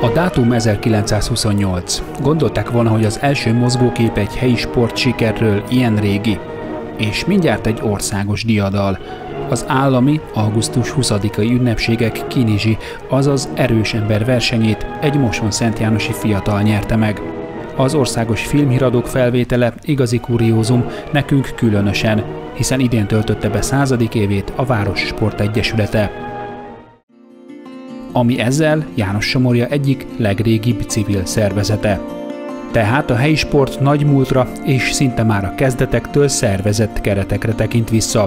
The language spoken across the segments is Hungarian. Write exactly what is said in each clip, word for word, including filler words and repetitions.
A dátum ezerkilencszázhuszonnyolc. Gondolták volna, hogy az első mozgókép egy helyi sport sikerről ilyen régi. És mindjárt egy országos diadal. Az állami augusztus huszadikai ünnepségek Kinizsi, azaz erős ember versenyét egy mosonszentjánosi fiatal nyerte meg. Az országos filmhíradók felvétele igazi kuriózum, nekünk különösen, hiszen idén töltötte be századik évét a Város Sportegyesülete. Ami ezzel János-Somorja egyik legrégibb civil szervezete. Tehát a helyi sport nagy múltra és szinte már a kezdetektől szervezett keretekre tekint vissza.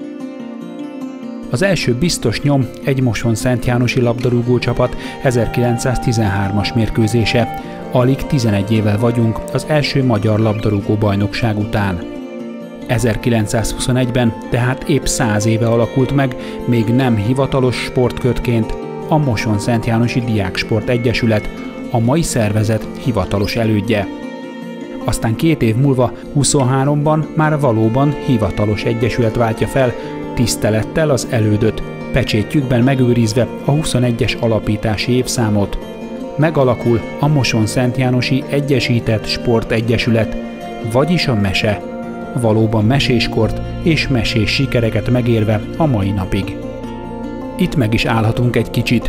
Az első biztos nyom egy mosonszentjánosi labdarúgó csapat ezerkilencszáztizenhármas mérkőzése. Alig tizenegy évvel vagyunk az első magyar labdarúgó bajnokság után. ezerkilencszázhuszonegyben tehát épp száz éve alakult meg, még nem hivatalos sportkötként, a Mosonszentjánosi Diáksport Egyesület, a mai szervezet hivatalos elődje. Aztán két év múlva, huszonháromban már valóban hivatalos egyesület váltja fel, tisztelettel az elődöt, pecsétjükben megőrizve a huszonegyes alapítási évszámot. Megalakul a Mosonszentjánosi Egyesített Sportegyesület, vagyis a mese, valóban meséskort és mesés sikereket megérve a mai napig. Itt meg is állhatunk egy kicsit.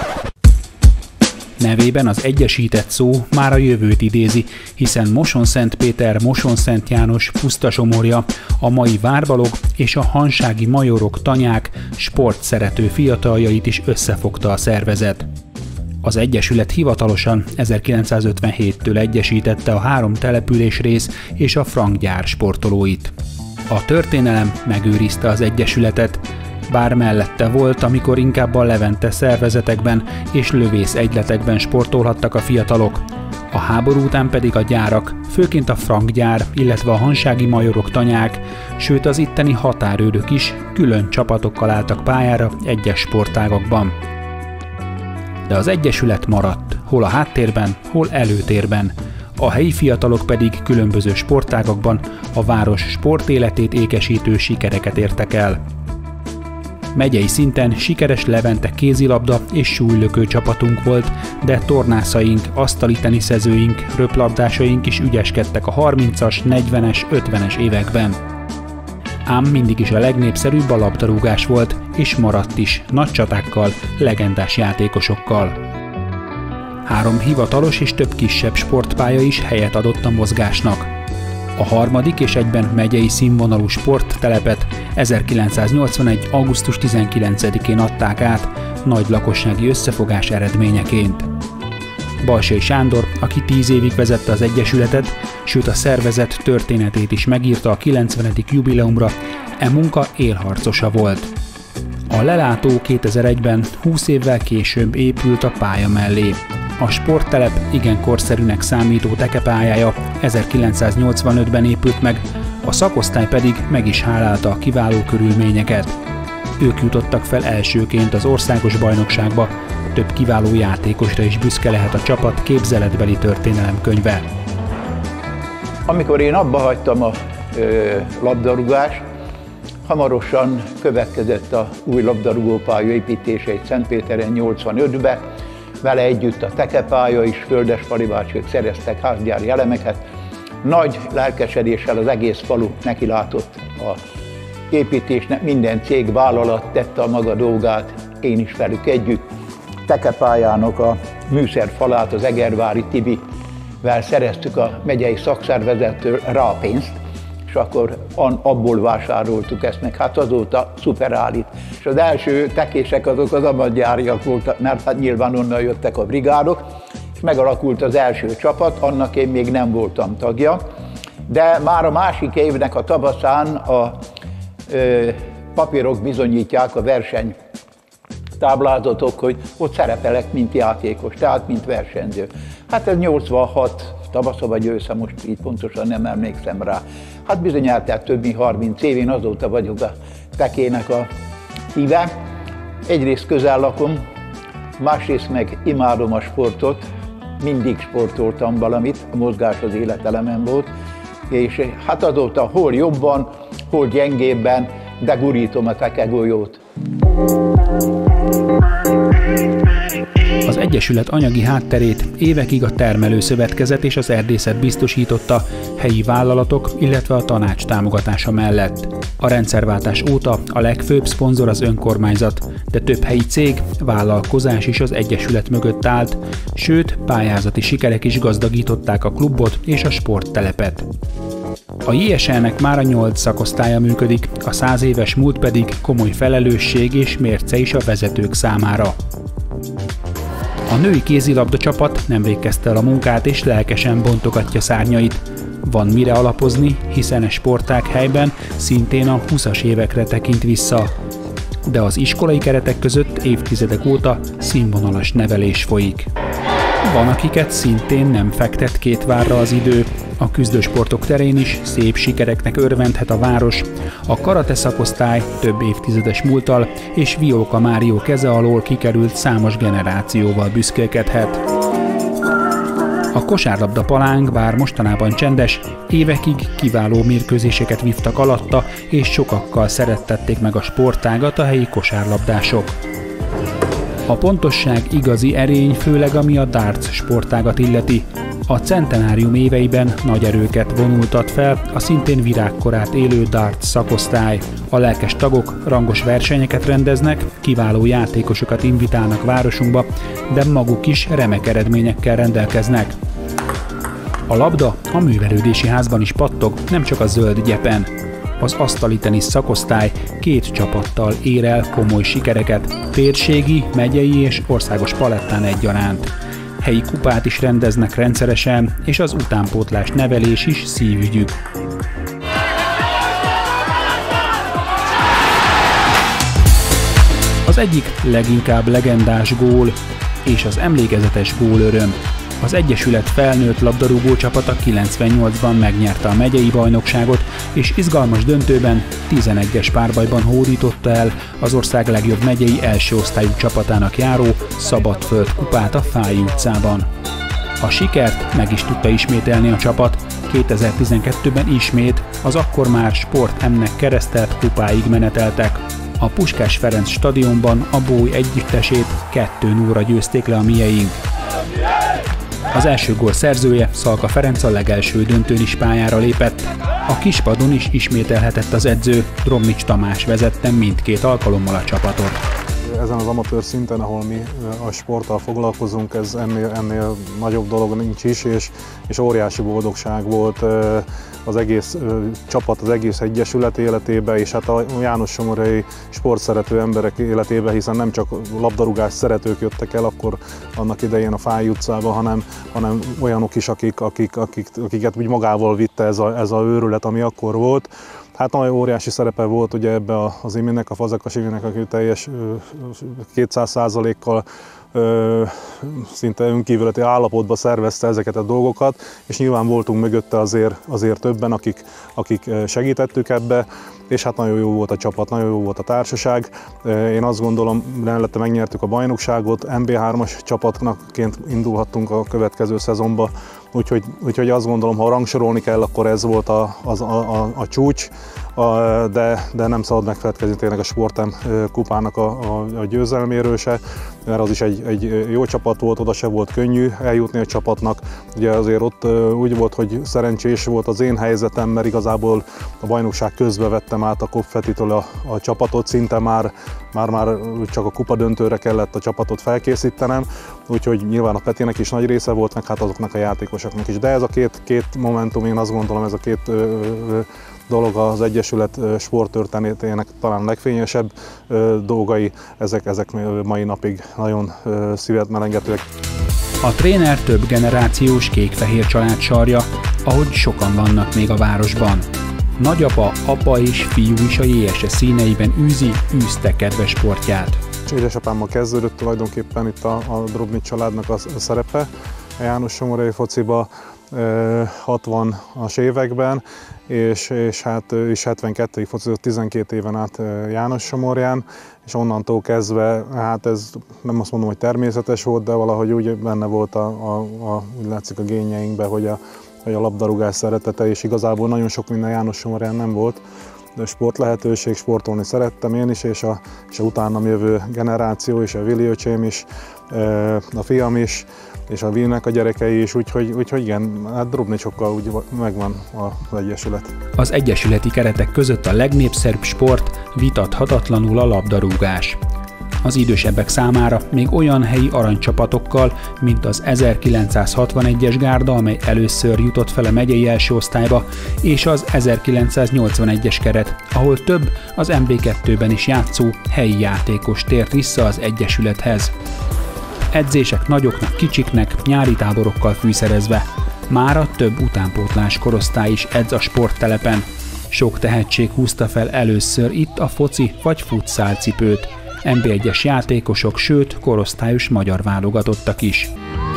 Nevében az egyesített szó már a jövőt idézi, hiszen Mosonszentpéter, Mosonszent János, Pusztasomorja, a mai várbalog és a hansági majorok tanyák sportszerető fiataljait is összefogta a szervezet. Az egyesület hivatalosan ezerkilencszázötvenhéttől egyesítette a három településrész és a Frank-gyár sportolóit. A történelem megőrizte az egyesületet, bár mellette volt, amikor inkább a Levente szervezetekben és lövész egyletekben sportolhattak a fiatalok. A háború után pedig a gyárak, főként a Frank-gyár, illetve a hansági majorok tanyák, sőt az itteni határőrök is külön csapatokkal álltak pályára egyes sportágakban. De az egyesület maradt, hol a háttérben, hol előtérben. A helyi fiatalok pedig különböző sportágakban a város sportéletét ékesítő sikereket értek el. Megyei szinten sikeres Levente kézilabda és súlylökő csapatunk volt, de tornászaink, asztali teniszezőink, röplabdásaink is ügyeskedtek a harmincas, negyvenes, ötvenes években. Ám mindig is a legnépszerűbb a labdarúgás volt, és maradt is, nagy csatákkal, legendás játékosokkal. Három hivatalos és több kisebb sportpálya is helyet adott a mozgásnak. A harmadik és egyben megyei színvonalú sporttelepet ezerkilencszáznyolcvanegy. augusztus tizenkilencedikén adták át nagy lakossági összefogás eredményeként. Balsay Sándor, aki tíz évig vezette az egyesületet, sőt a szervezet történetét is megírta a kilencvenedik jubileumra, e munka élharcosa volt. A lelátó kétezer-egyben húsz évvel később épült a pálya mellé. A sporttelep igen korszerűnek számító tekepályája ezerkilencszáznyolcvanötben épült meg, a szakosztály pedig meg is hálálta a kiváló körülményeket. Ők jutottak fel elsőként az országos bajnokságba, több kiváló játékosra is büszke lehet a csapat képzeletbeli történelemkönyve. Amikor én abba hagytam a ö, labdarúgást, hamarosan következett a új labdarúgópálya építése egy Szentpéteren nyolcvanötben, vele együtt a tekepálya is, Földespali bácsiak szereztek házgyári elemeket. Nagy lelkesedéssel az egész falu nekilátott a építésnek, minden cég, vállalat tette a maga dolgát, én is velük együtt. Tekepályának a műszerfalát az egervári Tibivel szereztük a megyei szakszervezettől rá pénzt, és akkor abból vásároltuk ezt meg, hát azóta szuperállít. És az első tekések azok az amatgyáriak voltak, mert hát nyilván onnan jöttek a brigádok, és megalakult az első csapat, annak én még nem voltam tagja, de már a másik évnek a tavaszán a ö, papírok bizonyítják, a verseny táblázatok, hogy ott szerepelek, mint játékos, tehát mint versenyző. Hát ez nyolcvanhat tavasza vagy ősze, most így pontosan nem emlékszem rá. Hát bizony eltelt több mint harminc év, én azóta vagyok a tekének a híve. Egyrészt közel lakom, másrészt meg imádom a sportot, mindig sportoltam valamit, a mozgás az életelemen volt, és hát azóta hol jobban, hol gyengébben, de gurítom a tekegolyót. Az egyesület anyagi hátterét évekig a termelőszövetkezet és az erdészet biztosította helyi vállalatok, illetve a tanács támogatása mellett. A rendszerváltás óta a legfőbb szponzor az önkormányzat, de több helyi cég, vállalkozás is az egyesület mögött állt, sőt, pályázati sikerek is gazdagították a klubot és a sporttelepet. A jé es el-nek már a nyolc szakosztálya működik, a száz éves múlt pedig komoly felelősség és mérce is a vezetők számára. A női kézilabda csapat nemrég kezdte el a munkát és lelkesen bontogatja szárnyait. Van mire alapozni, hiszen a sportág helyben szintén a húszas évekre tekint vissza. De az iskolai keretek között évtizedek óta színvonalas nevelés folyik. Van, akiket szintén nem fektet két várra az idő. A küzdősportok terén is szép sikereknek örvendhet a város. A karate szakosztály több évtizedes múlttal és Vióka Márió keze alól kikerült számos generációval büszkélkedhet. A kosárlabda palánk, bár mostanában csendes, évekig kiváló mérkőzéseket vívtak alatta, és sokakkal szerettették meg a sportágat a helyi kosárlabdások. A pontosság igazi erény, főleg ami a darts sportágat illeti. A centenárium éveiben nagy erőket vonultat fel a szintén virágkorát élő darts szakosztály. A lelkes tagok rangos versenyeket rendeznek, kiváló játékosokat invitálnak városunkba, de maguk is remek eredményekkel rendelkeznek. A labda a művelődési házban is pattog, nem csak a zöld gyepen. Az asztali tenisz szakosztály két csapattal ér el komoly sikereket, térségi, megyei és országos palettán egyaránt. Helyi kupát is rendeznek rendszeresen, és az utánpótlás nevelés is szívügyük. Az egyik leginkább legendás gól és az emlékezetes gólöröm. Az egyesület felnőtt labdarúgó csapata kilencvennyolcban megnyerte a megyei bajnokságot, és izgalmas döntőben tizenegyes párbajban hódította el az ország legjobb megyei első osztályú csapatának járó Szabadföld kupát a Fáy utcában. A sikert meg is tudta ismételni a csapat, kétezer-tizenkettőben ismét az akkor már Sport M-nek keresztelt kupáig meneteltek. A Puskás Ferenc stadionban a Bój együttesét kettő nullra győzték le a mieink. Az első gól szerzője, Szalka Ferenc a legelső döntőn is pályára lépett. A kispadon is ismételhetett az edző, Drobnics Tamás vezette mindkét alkalommal a csapatot. Ezen az amatőr szinten, ahol mi a sporttal foglalkozunk, ez ennél, ennél nagyobb dolog nincs is, és, és óriási boldogság volt az egész csapat, az egész egyesület életébe, és hát a jánossomorhelyi sportszerető emberek életébe, hiszen nem csak labdarúgás szeretők jöttek el akkor annak idején a Fáy utcába, hanem, hanem olyanok is, akik, akik, akik, akiket úgy magával vitte ez a, ez a őrület, ami akkor volt. Hát nagyon óriási szerepe volt ugye ebbe az Iminek, a Fazekas Iminek, aki teljes kétszáz százalékkal szinte önkívületi állapotban szervezte ezeket a dolgokat, és nyilván voltunk mögötte azért, azért többen, akik, akik segítettük ebbe, és hát nagyon jó volt a csapat, nagyon jó volt a társaság. Én azt gondolom, mellette megnyertük a bajnokságot, em bé hármas csapatként indulhattunk a következő szezonba, úgyhogy, úgyhogy azt gondolom, ha rangsorolni kell, akkor ez volt a, a, a, a csúcs, a, de, de nem szabad megfeledkezni tényleg a Sport M kupának a, a, a győzelméről se, mert az is egy, egy jó csapat volt, oda se volt könnyű eljutni a csapatnak. Ugye azért ott úgy volt, hogy szerencsés volt az én helyzetem, mert igazából a bajnokság közben vettem át a Kopfetitől a, a csapatot, szinte már, már, már csak a kupadöntőre kellett a csapatot felkészítenem, úgyhogy nyilván a Petinek is nagy része volt, meg hát azoknak a játékosoknak is. De ez a két, két momentum, én azt gondolom, ez a két ö, ö, dolog az Egyesület sporttörténetének talán legfényesebb dolgai, ezek, ezek mai napig nagyon szívet melengetőek. A tréner több generációs kék-fehér család sarja, ahogy sokan vannak még a városban. Nagyapa, apa és fiú is a jé es es színeiben űzi, űzte kedves sportját. Édesapámmal kezdődött tulajdonképpen itt a, a Drobnics családnak a szerepe a jánossomorhelyi fociba hatvanas években, és, és hát ő is hetvenkettőig focizott tizenkét éven át Jánossomorján, és onnantól kezdve, hát ez nem azt mondom, hogy természetes volt, de valahogy úgy benne volt a, a, a úgy látszik a génjeinkben, hogy a, hogy a labdarúgás szeretete, és igazából nagyon sok minden Jánossomorján nem volt. sportlehetőség, sportolni szerettem én is, és a, és a utánam jövő generáció is, a Vili öcsém is, a fiam is, és a Vilnek a gyerekei is, úgyhogy, úgyhogy igen, hát Drobnicsokkal úgy megvan az egyesület. Az egyesületi keretek között a legnépszerűbb sport vitathatatlanul a labdarúgás. Az idősebbek számára még olyan helyi aranycsapatokkal, mint az ezerkilencszázhatvanegyes gárda, amely először jutott fel a megyei első osztályba, és az ezerkilencszáznyolcvanegyes keret, ahol több az em bé kettőben is játszó helyi játékos tért vissza az egyesülethez. Edzések nagyoknak, kicsiknek, nyári táborokkal fűszerezve. Mára több utánpótlás korosztály is edz a sporttelepen. Sok tehetség húzta fel először itt a foci vagy futszál cipőt. em bé egyes játékosok, sőt korosztályos magyar válogatottak is.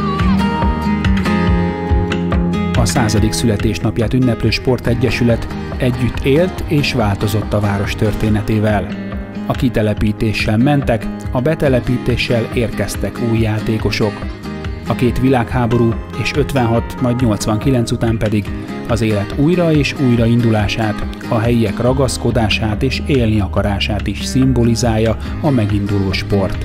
A századik születésnapját ünneplő sportegyesület együtt élt és változott a város történetével. A kitelepítéssel mentek, a betelepítéssel érkeztek új játékosok. A két világháború és ötvenhat, majd nyolcvankilenc után pedig az élet újra és újra indulását, a helyiek ragaszkodását és élni akarását is szimbolizálja a meginduló sport.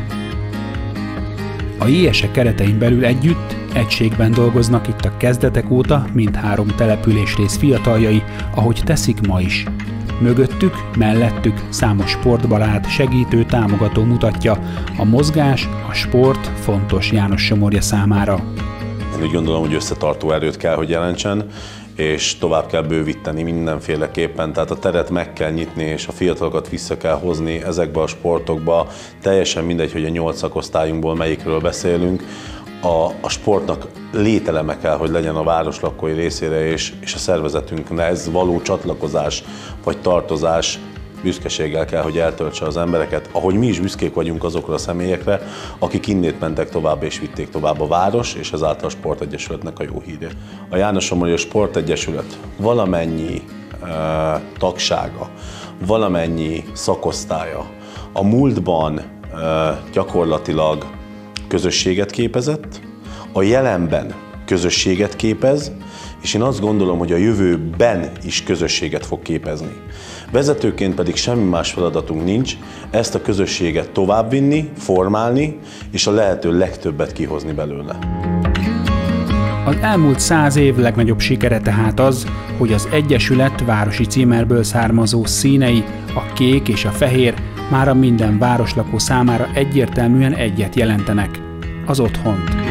A jé es e keretein belül együtt, egységben dolgoznak itt a kezdetek óta mindhárom településrész fiataljai, ahogy teszik ma is. Mögöttük, mellettük számos sportbarát, segítő, támogató mutatja, a mozgás, a sport fontos János-Somorja számára. Én úgy gondolom, hogy összetartó erőt kell, hogy jelentsen, és tovább kell bővíteni mindenféleképpen, tehát a teret meg kell nyitni, és a fiatalokat vissza kell hozni ezekbe a sportokba, teljesen mindegy, hogy a nyolc szakosztályunkból melyikről beszélünk. A, a sportnak lételeme kell, hogy legyen a város lakói részére, és, és a szervezetünknek ez való csatlakozás vagy tartozás büszkeséggel kell, hogy eltöltse az embereket, ahogy mi is büszkék vagyunk azokra a személyekre, akik innét mentek tovább és vitték tovább a város, és ezáltal a Sportegyesületnek a jó hírét. A János-Somorja Sportegyesület valamennyi uh, tagsága, valamennyi szakosztálya a múltban uh, gyakorlatilag közösséget képezett, a jelenben közösséget képez, és én azt gondolom, hogy a jövőben is közösséget fog képezni. Vezetőként pedig semmi más feladatunk nincs, ezt a közösséget továbbvinni, formálni, és a lehető legtöbbet kihozni belőle. Az elmúlt száz év legnagyobb sikere tehát az, hogy az Egyesület városi címerből származó színei, a kék és a fehér mára minden városlakó számára egyértelműen egyet jelentenek: az otthont.